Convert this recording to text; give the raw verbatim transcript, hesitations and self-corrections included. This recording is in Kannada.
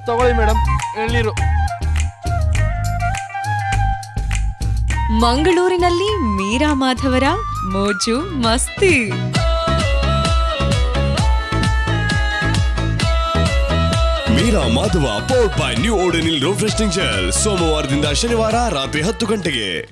ತಗೊಳ್ಳಿ ಮೇಡಮ್ ಎಳ್ನೀರು. ಮಂಗಳೂರಿನಲ್ಲಿ ಮೀರಾ ಮಾಧವರ ಮೋಜು ಮಸ್ತಿ. Meera Madhava powered by new Odonil refreshing gel ಸೋಮವಾರದಿಂದ ಶನಿವಾರ ರಾತ್ರಿ ಹತ್ತು ಗಂಟೆಗೆ.